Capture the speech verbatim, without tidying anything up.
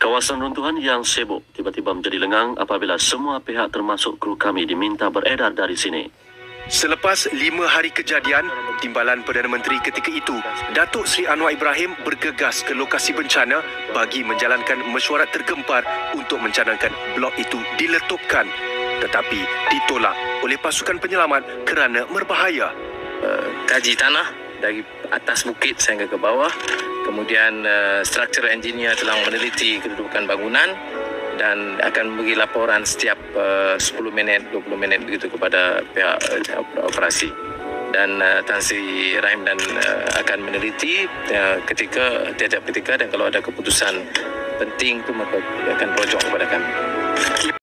Kawasan runtuhan yang sibuk tiba-tiba menjadi lengang apabila semua pihak termasuk kru kami diminta beredar dari sini. Selepas lima hari kejadian, Timbalan Perdana Menteri ketika itu, Datuk Seri Anwar Ibrahim bergegas ke lokasi bencana bagi menjalankan mesyuarat tergempar untuk mencadangkan blok itu diletupkan. Tetapi ditolak oleh pasukan penyelamat kerana berbahaya. Uh, kaji tanah dari atas bukit sehingga ke bawah. Kemudian uh, structural engineer telah meneliti kedudukan bangunan dan akan beri laporan setiap uh, sepuluh minit, dua puluh minit begitu kepada pihak uh, operasi. Dan uh, Tan Sri Rahim dan uh, akan meneliti uh, ketika tiap-tiap ketika, dan kalau ada keputusan penting itu maka akan rujuk kepada kami.